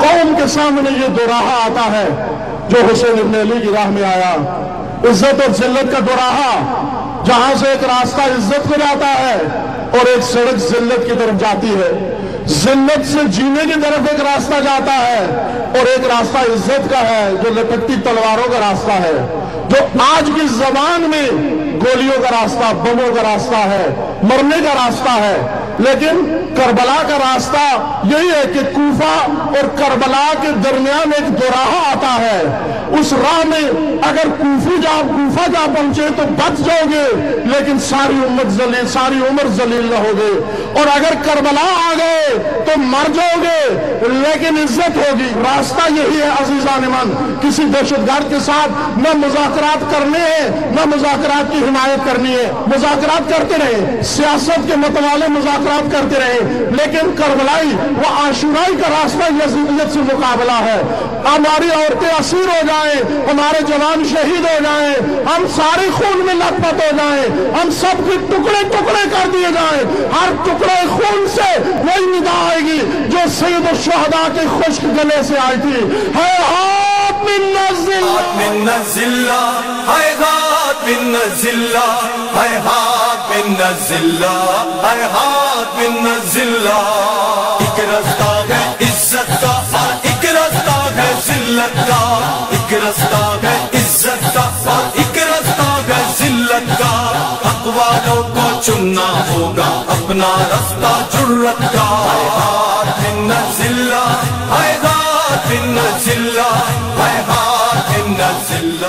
कौम के सामने ये दोराहा आता है जो हुसैन इब्न अली की राह में आया। इज्जत और जिल्लत का दोराहा, जहां से एक रास्ता इज्जत को जाता है और एक सड़क जिल्लत की तरफ जाती है। जिल्लत से जीने की तरफ एक रास्ता जाता है और एक रास्ता इज्जत का है जो लटकती तलवारों का रास्ता है, जो आज की जबान में गोलियों का रास्ता, बमों का रास्ता है, मरने का रास्ता है। लेकिन करबला का रास्ता यही है कि कूफा और करबला के दरमियान एक दोराहा आता है। उस राह में अगर कूफा जा पहुंचे तो बच जाओगे, लेकिन सारी उम्र जलील रहोगे। और अगर करबला आ गए तो मर जाओगे, लेकिन इज्जत होगी। रास्ता यही है अजीजान मन। किसी दहशतगर्द के साथ न मुज़ाकरात करने हैं, न मुज़ाकरात की हिमायत करनी है। मुज़ाकरात करते रहे, सियासत के मतवाले मुज़ाकरात करते रहे, लेकिन करबलाई व आशुराई का रास्ता यजीदियत से मुकाबला है। हमारी औरतें असीर हो जाएं, हमारे जवान शहीद हो जाएं, हम सारे खून में लथपथ हो जाएं, हम सबके टुकड़े टुकड़े कर दिए जाएं, हर टुकड़े खून से वही निदा आएगी जो सैयद शुहदा के खुश्क गले से आई थी। है हाथ मिन्ना जिल्ला, मिन्ना जिल्ला, है हाथ मिन्ना जिल्ला, है हाथ मिन्ना जिल्ला, है हाथ मिन्ना जिल्ला। एक रास्ता है इज्जत का और एक रास्ता है जिल्लत का। एक रास्ता है इज्जत का और एक रास्ता है जिल्लत का। हक वालों को चुनना होगा अपना रास्ता जुर्रत का। है हाथ मिन्ना जिल्ला, है हाथ मिन्ना जिल्ला, है हाथ मिन्ना जिल्ला।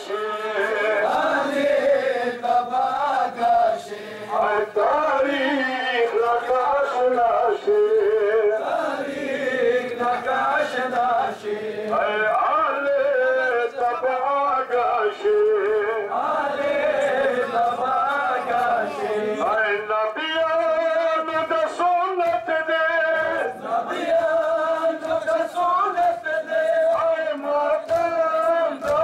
نقاشی تاریخ نقاش ناشی آل تباگاشی نبیان دا سنت دے ماتم دو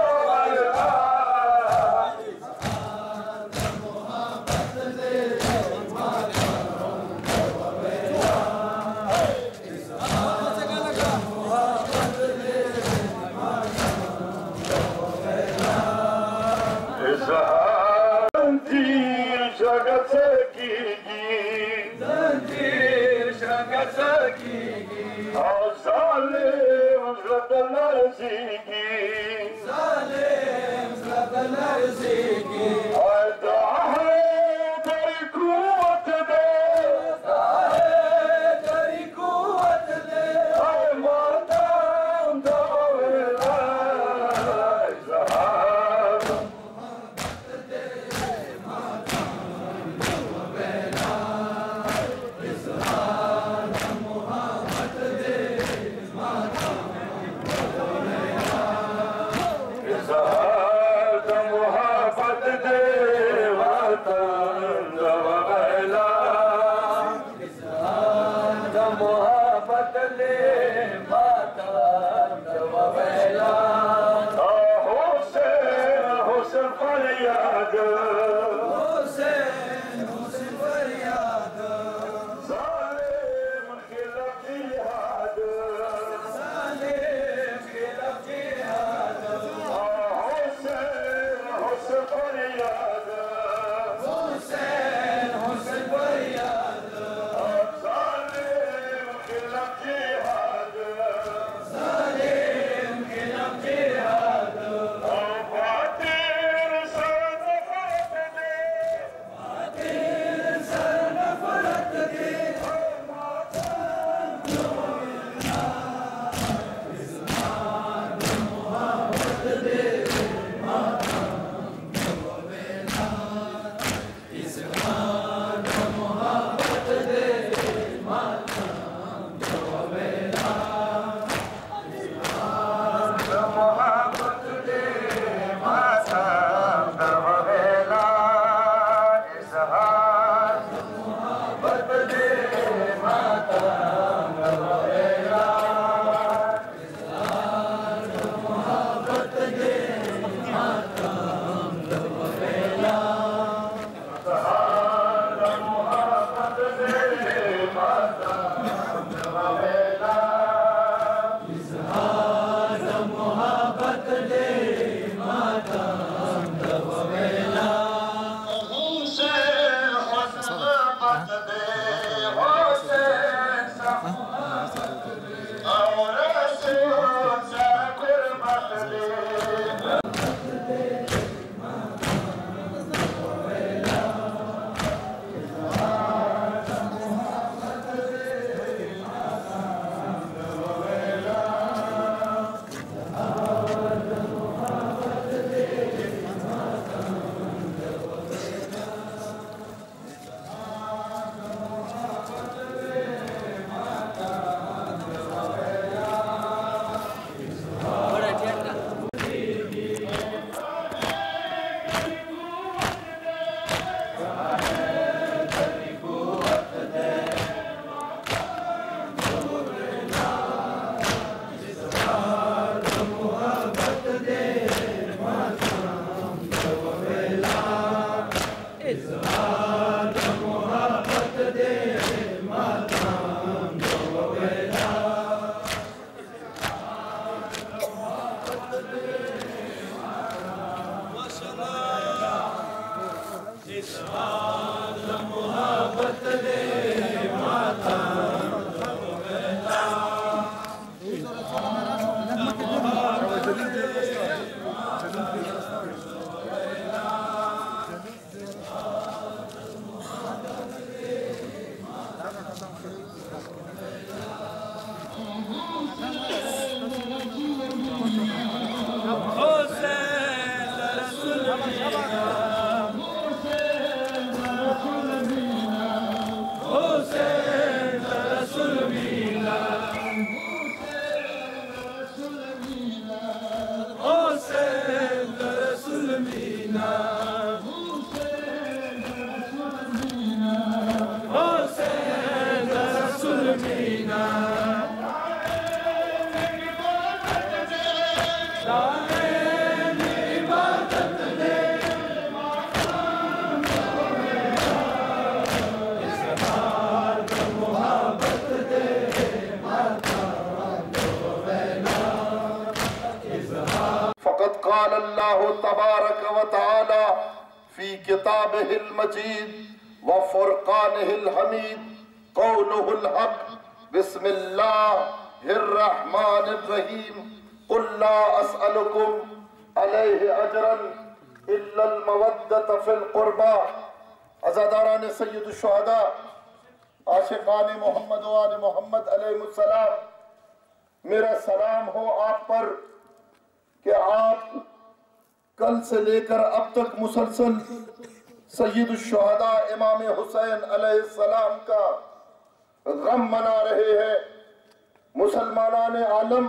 फ़क़द क़ाल अल्लाहु तबारक व तआला फ़ी किताबिहिल मजीद व फ़ुरक़ानिहिल हमीद क़ौलुहुल हक़ बिस्मिल्लाहिर रहमानिर रहीम क़ुल ला अस्अलुकुम अलैहि अजरन इल्लल मवद्दत फ़िल क़ुरबा। अज़ादारान सय्यदुश शुहदा, आशिक़ान मोहम्मद व आले मोहम्मद अलैहिस्सलाम, मेरा सलाम हो आप पर कि आप कल से लेकर अब तक मुसलसल सय्यदुश शुहदा इमाम हुसैन अलैहिस्सलाम का गम मना रहे हैं। मुसलमानान आलम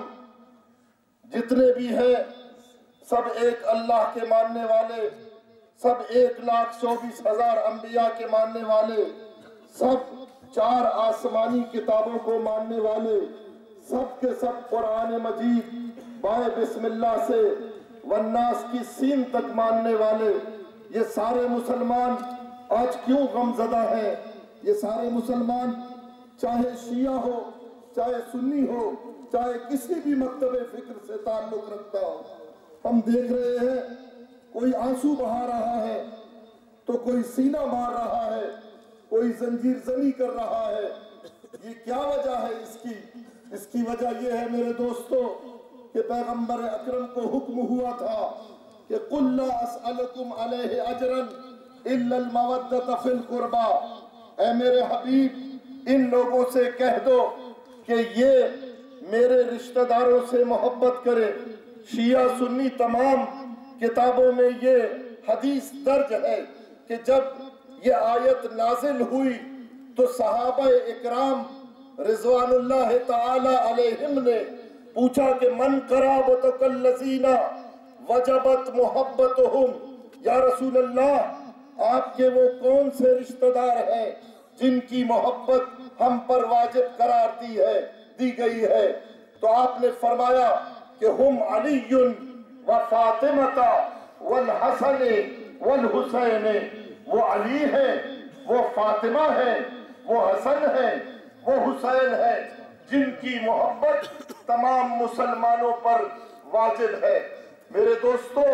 जितने भी हैं सब एक अल्लाह के मानने वाले, सब 1,24,000 अंबिया के मानने वाले, सब 4 आसमानी किताबों को मानने वाले, सब के सब कुरान मजीद बाए बिस्मिल्लाह से वन्नास की सीन तक मानने वाले ये सारे मुसलमान आज क्यों गमज़दा हैं? ये सारे मुसलमान चाहे शिया हो, चाहे सुन्नी हो, चाहे किसी भी मकतबे फिक्र से ताल्लुक रखता हो, हम देख रहे हैं कोई आंसू बहा रहा है तो कोई सीना मार रहा है, कोई जंजीर जनी कर रहा है। ये क्या वजह है इसकी? इसकी वजह यह है मेरे दोस्तों कि पैगंबर अकरम को हुक्म हुआ था कि कुल ला अस्अलुकुम अलैहि अजरन इल्लल मवद्दत फिल कुर्बा। ऐ मेरे हबीब, इन लोगों से कह दो कि ये मेरे रिश्तेदारों से मोहब्बत करें। शिया सुन्नी तमाम किताबों में ये हदीस दर्ज है कि जब ये आयत नाजिल हुई तो सहाबा इकराम रिज़वानुल्लाह ताला अलैहिम ने पूछा कि मन कराबतुकल्लज़ीना वजबत मोहब्बतुहुम, या रसूल अल्लाह, आपके वो कौन से रिश्तेदार हैं जिनकी मोहब्बत हम पर वाजिब करार दी गई है? तो आपने फरमाया कि हुम अलीयुन व फातिमता वल हसन वल हुसैन। वो अली है, वो फातिमा है, वो हसन है, वो हुसैन है, जिनकी मोहब्बत तमाम मुसलमानों पर वाजिब है। मेरे दोस्तों,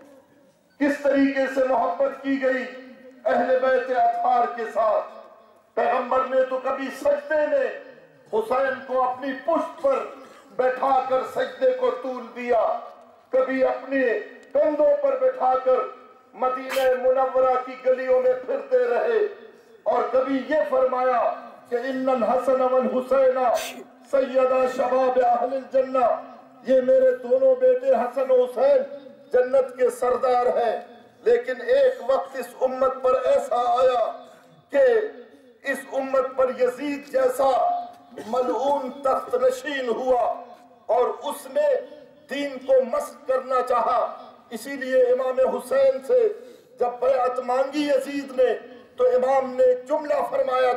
किस तरीके से मोहब्बत की गई अहले बैत अतहार के साथ? पैगंबर ने तो कभी सजदे में हुसैन को अपनी पुश्त पर बैठाकर सजदे को तूल दिया, कभी अपने कंधों पर बैठाकर मदीना मुनव्वरा की गलियों में फिरते रहे, और कभी ये फरमाया कि इन्नल हसन वल हुसैना सैयदा शबाब अहलिल जन्ना, ये मेरे दोनों बेटे हसन और हुसैन जन्नत के सरदार हैं। लेकिन एक वक्त इस उम्मत पर ऐसा आया कि इस उम्मत पर यजीद जैसा मलऊन तख्त नशीन हुआ और उसने दीन को मस्त करना चाहा। इसीलिए इमाम हुसैन से जब बैअत मांगी यजीद ने तो इमाम ने जुमला फरमाया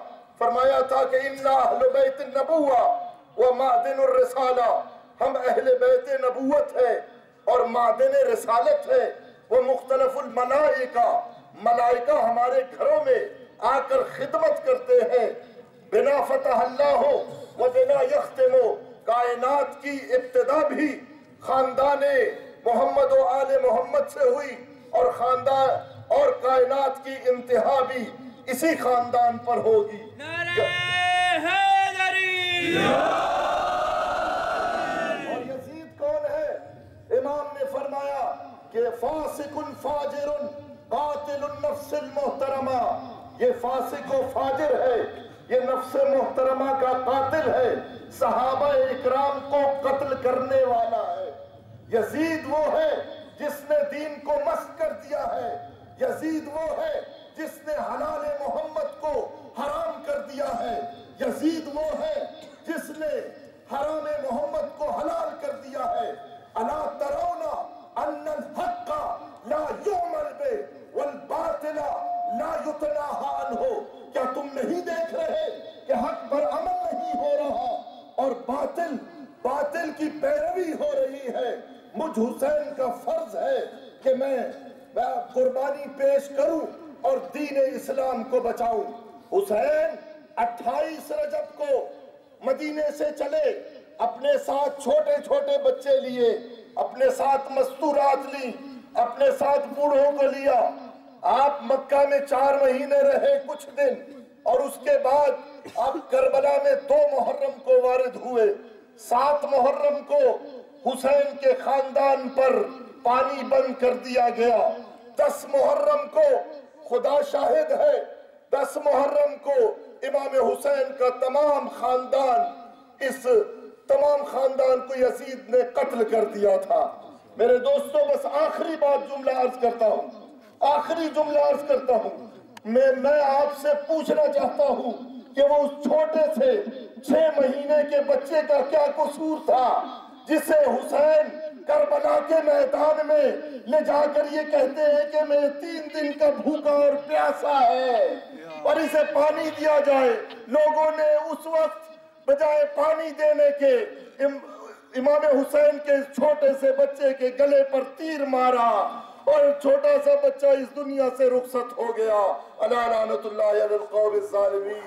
था कि इन्ना अहले बैत नबुव्वा व मादिनुर रिसाला, हम अहले बैत नबुव्वत है और मादिन रिसालत है। वो मुख्तलिफुल मलाइका हमारे घरों में आकर खिदमत करते हैं। बिना फतह अल्लाह हो व बिना यख्तिमो, कायनात की इब्तिदा भी खानदाने मोहम्मद व आले मोहम्मद से हुई और खानदान और कायनात की इंतहा भी इसी खानदान पर होगी। और यजीद कौन है? इमाम ने फरमाया कि फासिकुन फाजिरुन कातिलुन नफ्सिल मुहतरमा, ये फासिक व फाजिर है, ये नफ्स मुहतरमा का कातिल है, सहाबा इकराम को कत्ल करने वाला है। यजीद वो है जिसने दीन को मस्त कर दिया है। यजीद वो है जिसने हलाल मोहम्मद को हराम कर दिया है। यजीद वो है जिसने हराम मोहम्मद को हलाल कर दिया है। अला तरौना अन्नल हक्का ला युम मुझ हुसैन का फर्ज है कि मैं कुर्बानी पेश करूं और दीन इस्लाम को बचाऊं। हुसैन 28 रजब को मदीने से चले, अपने साथ छोटे छोटे बच्चे लिए, अपने साथ मस्तूरात ली, अपने साथ बूढ़ों को लिया। आप मक्का में 4 महीने रहे कुछ दिन, और उसके बाद आप करबला में 2 मुहर्रम को वारिद हुए। 7 मुहर्रम को हुसैन के खानदान पर पानी बंद कर दिया गया। 10 मुहर्रम को खुदा शाहिद है, 10 मुहर्रम को इमाम हुसैन का तमाम खानदान को यजीद ने कत्ल कर दिया था। मेरे दोस्तों, बस आखिरी बात जुमला अर्ज करता हूँ, आखिरी जुमला अर्ज करता हूँ। मैं आपसे पूछना चाहता हूँ कि वो उस छोटे से 6 महीने के बच्चे का क्या कसूर था जिसे हुसैन करबला के मैदान में ले जाकर ये कहते हैं कि मैं 3 दिन का भूखा और प्यासा है और इसे पानी दिया जाए। लोगों ने उस वक्त बजाय पानी देने के इमाम हुसैन के छोटे से बच्चे के गले पर तीर मारा और छोटा सा बच्चा इस दुनिया से रुखसत हो गया। अला लानतुल्लाहि अलल कौमिज़ ज़ालिमीन।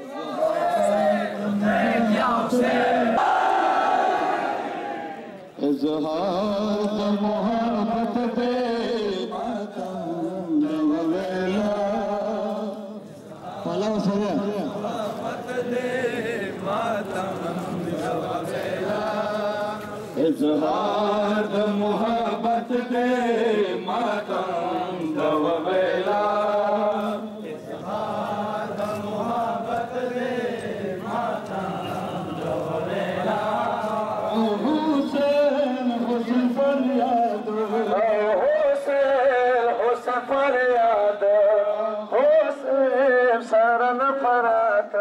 इज़हार मोहब्बत दे इज़हार मोहब्बत दे मातम दवेला, इज़हार मोहब्बत दे मातम दवेला। हुसैन हुसैन फरियाद, हुसैन हुसैन फरियाद, हुसैन शरण फरात,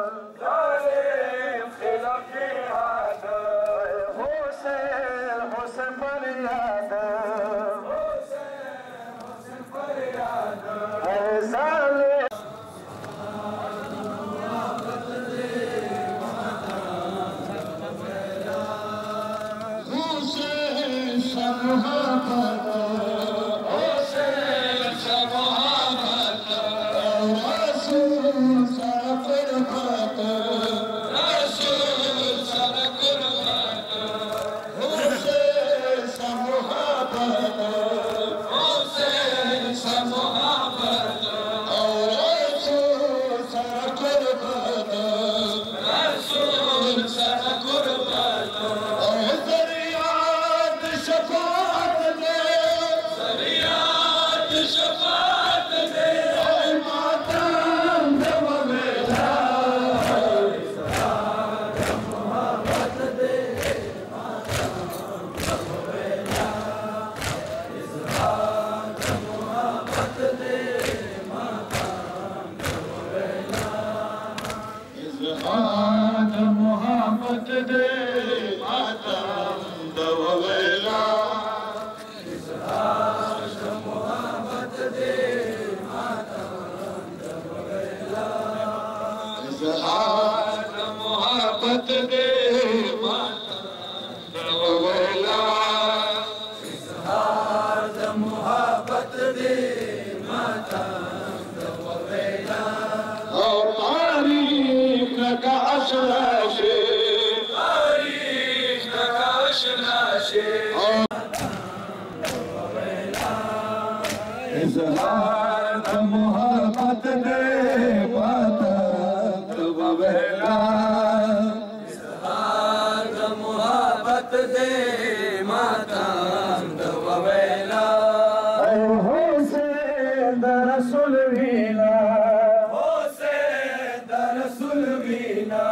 मोहब्बत दे मातम दवेला, इज़हार मोहब्बत दे मातम दवेला। हुसैन रसूल वीना, हुसैन रसूल वीना,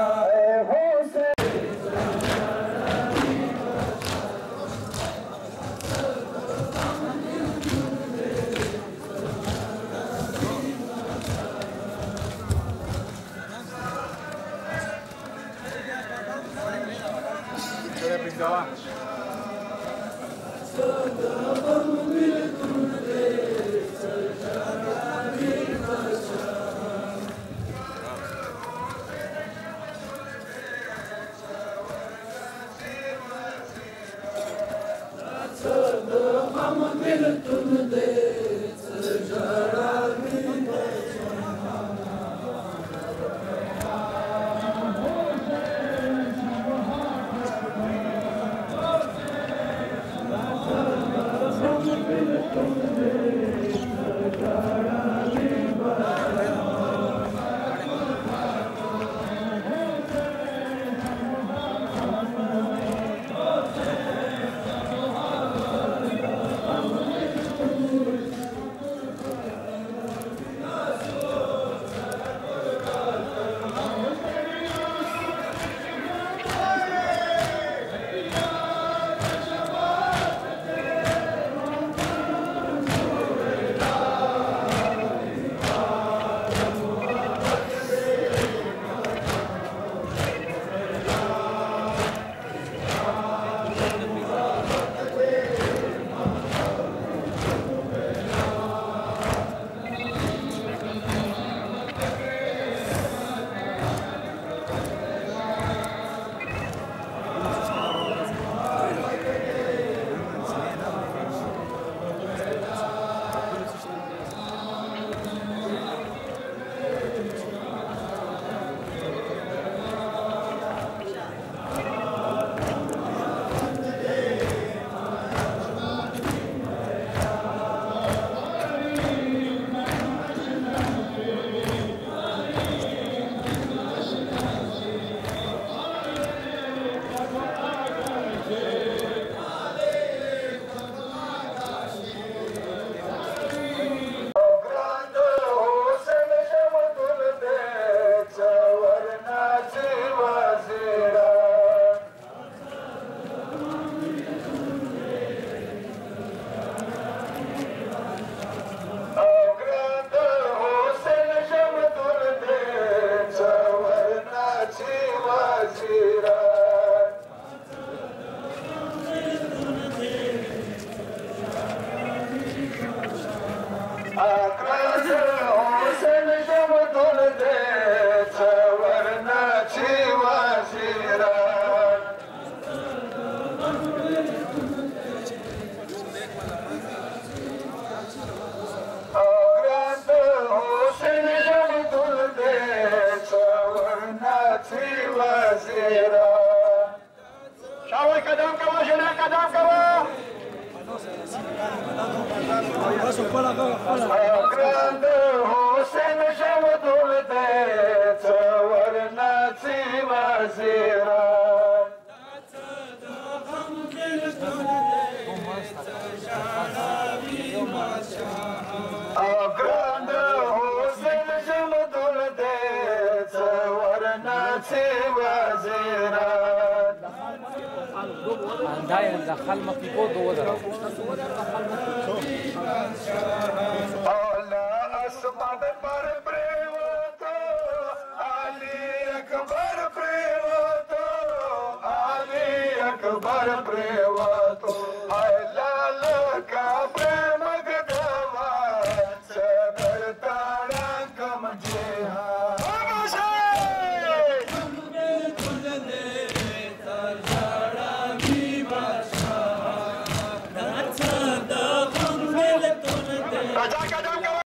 शाबाश, कदम करो जना, कदम करो। ग्रंथ हुसेन शमदुल दे चवरनाची वजीरा ग्रंथ हुसेन शमदुल दे चवरनाची वजीरा داير دخل مكيكو دو ده الله اسمع بر بريوتو علي اكبر بريوتو علي اكبر بريوتو لا لا كبر مقدما سبر تارك مجيها